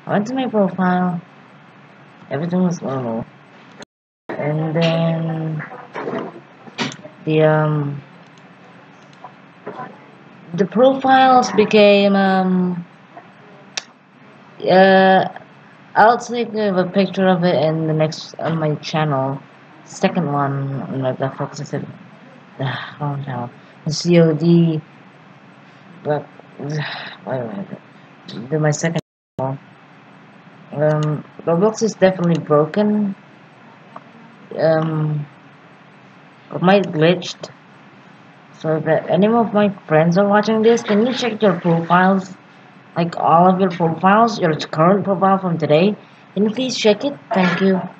I went to my profile, everything was normal, and then the profiles became uh I'll take a picture of it in the next on my channel. Second one, like the focus is oh no, COD, but wait a minute. My second channel. Roblox is definitely broken. It might glitched. So if any of my friends are watching this, can you check your profiles? Like all of your profiles, your current profile from today. Can you please check it? Thank you.